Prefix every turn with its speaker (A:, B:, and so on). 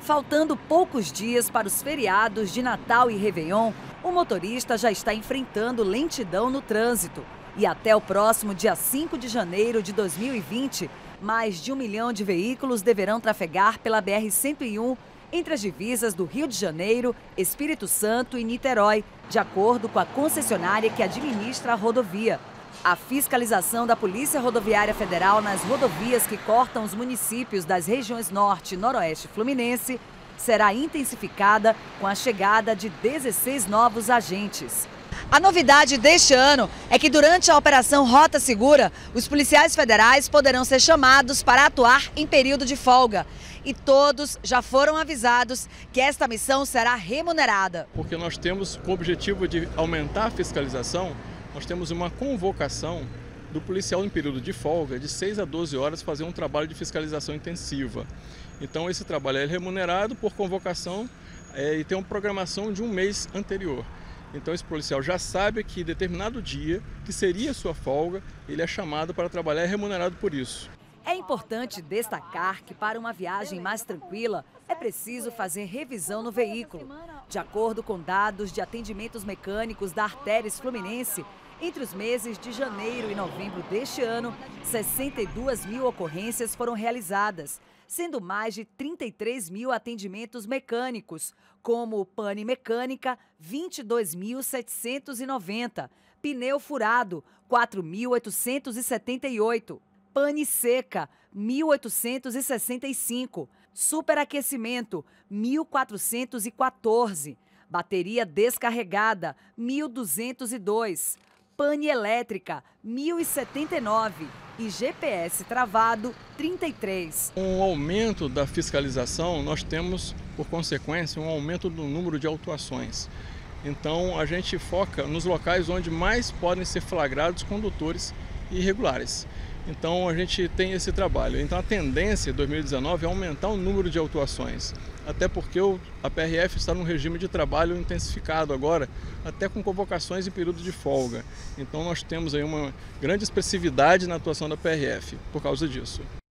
A: Faltando poucos dias para os feriados de Natal e Réveillon, o motorista já está enfrentando lentidão no trânsito. E até o próximo dia 5 de janeiro de 2020, mais de 1 milhão de veículos deverão trafegar pela BR-101 entre as divisas do Rio de Janeiro, Espírito Santo e Niterói, de acordo com a concessionária que administra a rodovia. A fiscalização da Polícia Rodoviária Federal nas rodovias que cortam os municípios das regiões Norte e Noroeste Fluminense será intensificada com a chegada de 16 novos agentes. A novidade deste ano é que durante a Operação Rota Segura, os policiais federais poderão ser chamados para atuar em período de folga. E todos já foram avisados que esta missão será remunerada.
B: Porque nós temos o objetivo de aumentar a fiscalização. Nós temos uma convocação do policial em período de folga, de 6 a 12 horas, fazer um trabalho de fiscalização intensiva. Então esse trabalho é remunerado por convocação e tem uma programação de um mês anterior. Então esse policial já sabe que em determinado dia, que seria sua folga, ele é chamado para trabalhar e é remunerado por isso.
A: É importante destacar que para uma viagem mais tranquila, é preciso fazer revisão no veículo. De acordo com dados de atendimentos mecânicos da Artéries Fluminense, entre os meses de janeiro e novembro deste ano, 62 mil ocorrências foram realizadas, sendo mais de 33 mil atendimentos mecânicos, como pane mecânica, 22.790, pneu furado, 4.878, pane seca, 1.865, superaquecimento, 1.414, bateria descarregada, 1.202, pane elétrica, 1.079 e GPS travado, 33.
B: Com o aumento da fiscalização, nós temos, por consequência, um aumento do número de autuações. Então, a gente foca nos locais onde mais podem ser flagrados condutores irregulares. Então, a gente tem esse trabalho. Então, a tendência em 2019 é aumentar o número de autuações. Até porque a PRF está num regime de trabalho intensificado agora, até com convocações em período de folga. Então, nós temos aí uma grande expressividade na atuação da PRF por causa disso.